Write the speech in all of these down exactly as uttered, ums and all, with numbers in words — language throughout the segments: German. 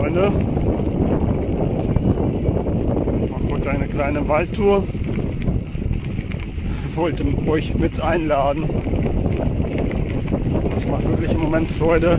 Freunde. Ich mache heute eine kleine Waldtour. Ich wollte euch mit einladen. Es macht wirklich im Moment Freude,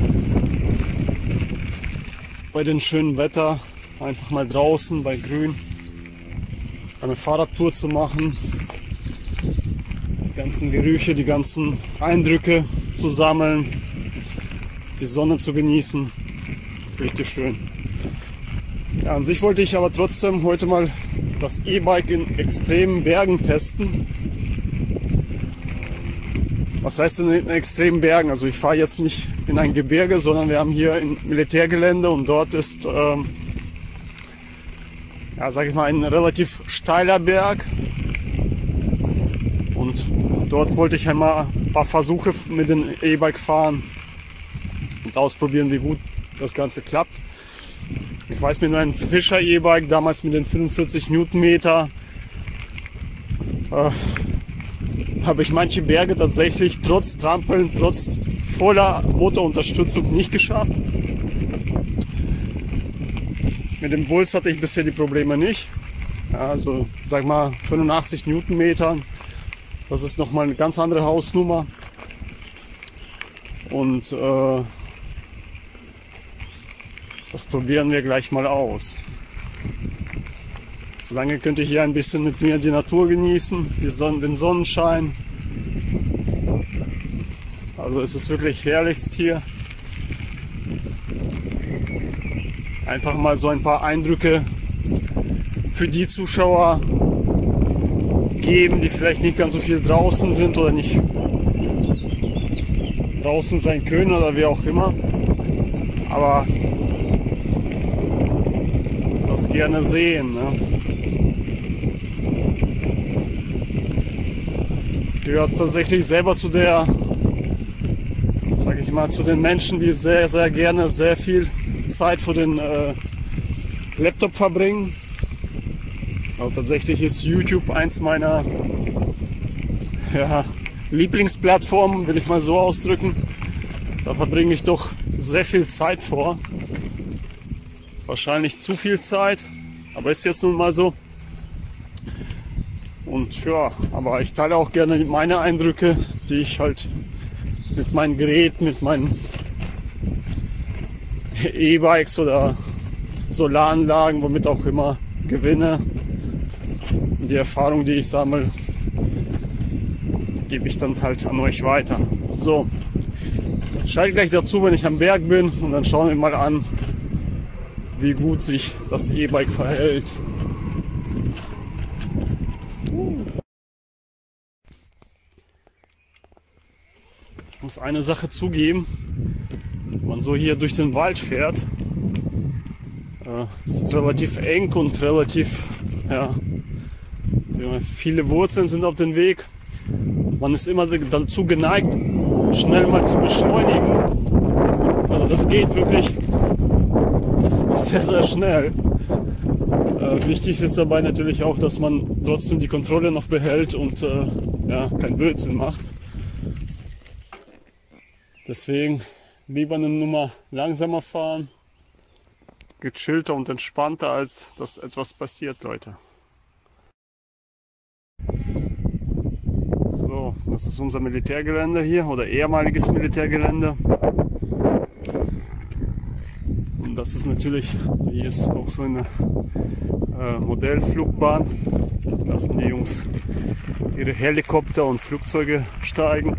bei dem schönen Wetter einfach mal draußen bei Grün eine Fahrradtour zu machen. Die ganzen Gerüche, die ganzen Eindrücke zu sammeln, die Sonne zu genießen. Richtig schön. Ja, an sich wollte ich aber trotzdem heute mal das E-Bike in extremen Bergen testen. Was heißt denn in extremen Bergen? Also ich fahre jetzt nicht in ein Gebirge, sondern wir haben hier ein Militärgelände und dort ist, ähm, ja, sag ich mal, ein relativ steiler Berg. Und dort wollte ich einmal ein paar Versuche mit dem E-Bike fahren und ausprobieren, wie gut das Ganze klappt. Ich weiß, mit meinem Fischer E-Bike, damals mit den fünfundvierzig Newtonmeter, äh, habe ich manche Berge tatsächlich trotz Trampeln, trotz voller Motorunterstützung nicht geschafft. Mit dem Bulls hatte ich bisher die Probleme nicht. Also sag mal fünfundachtzig Newtonmeter, das ist nochmal eine ganz andere Hausnummer. Und äh, das probieren wir gleich mal aus. Solange könnt ihr hier ein bisschen mit mir die Natur genießen, die Sonne, den Sonnenschein. Also es ist wirklich herrlichst hier. Einfach mal so ein paar Eindrücke für die Zuschauer geben, die vielleicht nicht ganz so viel draußen sind oder nicht draußen sein können oder wie auch immer. Aber das gerne sehen. Ne? Gehört tatsächlich selber zu der, sage ich mal, zu den Menschen, die sehr, sehr gerne sehr viel Zeit vor den äh, Laptop verbringen. Aber tatsächlich ist YouTube eins meiner ja, Lieblingsplattformen, will ich mal so ausdrücken. Da verbringe ich doch sehr viel Zeit vor. Wahrscheinlich zu viel Zeit, aber ist jetzt nun mal so. Und ja, aber ich teile auch gerne meine Eindrücke, die ich halt mit meinen Geräten, mit meinen E-Bikes oder Solaranlagen, womit auch immer, gewinne. Und die Erfahrung, die ich sammle, gebe ich dann halt an euch weiter. So, schaltet gleich dazu, wenn ich am Berg bin, und dann schauen wir mal an, wie gut sich das E-Bike verhält. Ich muss eine Sache zugeben, wenn man so hier durch den Wald fährt, äh, es ist relativ eng und relativ, ja, viele Wurzeln sind auf dem Weg. Man ist immer dazu geneigt, schnell mal zu beschleunigen. Also das geht wirklich sehr, sehr schnell. Äh, wichtig ist dabei natürlich auch, dass man trotzdem die Kontrolle noch behält und äh, ja, keinen Blödsinn macht. Deswegen lieber eine Nummer langsamer fahren, gechillter und entspannter, als dass etwas passiert, Leute. So, das ist unser Militärgelände hier, oder ehemaliges Militärgelände. Und das ist natürlich, hier ist auch so eine äh, Modellflugbahn. Da lassen die Jungs ihre Helikopter und Flugzeuge steigen.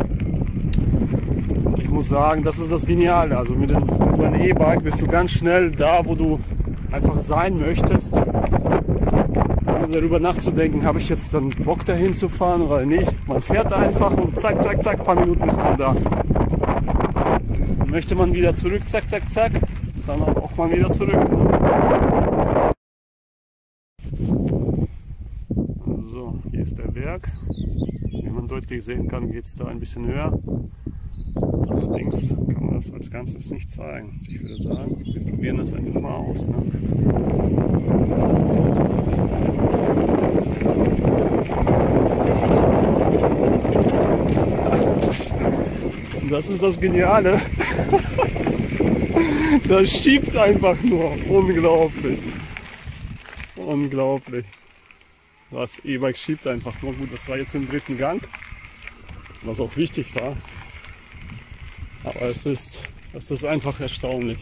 Ich muss sagen, das ist das Geniale. Also mit, dem, mit so einem E-Bike bist du ganz schnell da, wo du einfach sein möchtest. Um darüber nachzudenken, habe ich jetzt dann Bock dahin zu fahren oder nicht. Man fährt einfach und zack, zack, zack, ein paar Minuten ist man da. Möchte man wieder zurück, zack, zack, zack, ist dann auch mal wieder zurück. So, hier ist der Berg. Wie man deutlich sehen kann, geht es da ein bisschen höher. Allerdings kann man das als Ganzes nicht zeigen. Ich würde sagen, wir probieren das einfach mal aus. Ne? Und das ist das Geniale. Das schiebt einfach nur. Unglaublich. Unglaublich. Das E-Bike schiebt einfach nur. Gut, das war jetzt im dritten Gang, was auch wichtig war. Aber es ist, es ist einfach erstaunlich.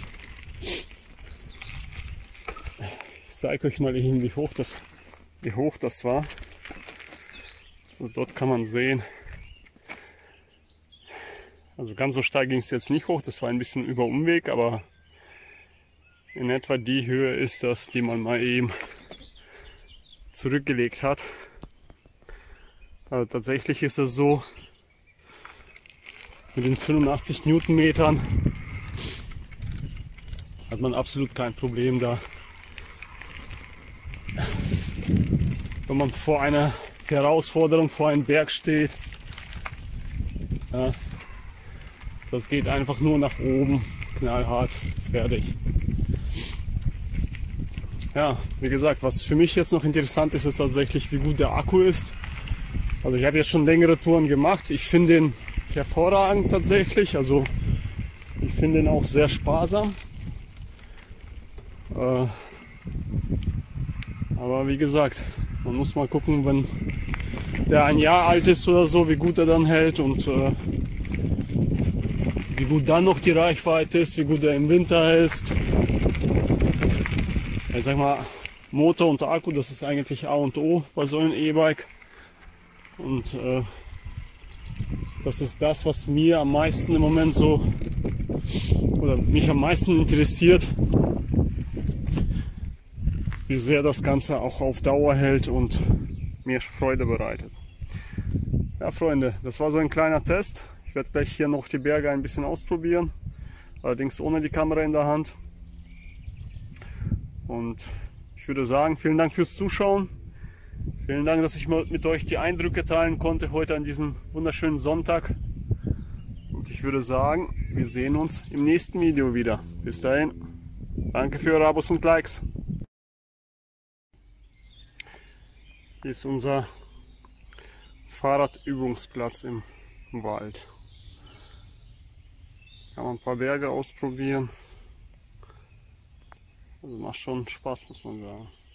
Ich zeige euch mal eben, wie hoch das, wie hoch das war. Und dort kann man sehen, also ganz so steil ging es jetzt nicht hoch, das war ein bisschen über Umweg, aber in etwa die Höhe ist das, die man mal eben zurückgelegt hat. Also tatsächlich ist es so, mit den fünfundachtzig Newtonmetern hat man absolut kein Problem da. Wenn man vor einer Herausforderung, vor einem Berg steht, ja, das geht einfach nur nach oben, knallhart, fertig. Ja, wie gesagt, was für mich jetzt noch interessant ist, ist tatsächlich, wie gut der Akku ist. Also ich habe jetzt schon längere Touren gemacht. Ich finde den hervorragend tatsächlich. Also ich finde ihn auch sehr sparsam. Äh, aber wie gesagt, man muss mal gucken, wenn der ein Jahr alt ist oder so, wie gut er dann hält und äh, wie gut dann noch die Reichweite ist, wie gut er im Winter ist. Ich sag mal, Motor und Akku, das ist eigentlich A und O bei so einem E-Bike. Und äh, das ist das, was mir am meisten im Moment so, oder mich am meisten interessiert, wie sehr das Ganze auch auf Dauer hält und mir Freude bereitet. Ja, Freunde, das war so ein kleiner Test. Ich werde gleich hier noch die Berge ein bisschen ausprobieren, allerdings ohne die Kamera in der Hand. Und ich würde sagen, vielen Dank fürs Zuschauen. Vielen Dank, dass ich mit euch die Eindrücke teilen konnte heute an diesem wunderschönen Sonntag. Und ich würde sagen, wir sehen uns im nächsten Video wieder. Bis dahin, danke für eure Abos und Likes. Hier ist unser Fahrradübungsplatz im Wald. Kann man ein paar Berge ausprobieren. Also macht schon Spaß, muss man sagen.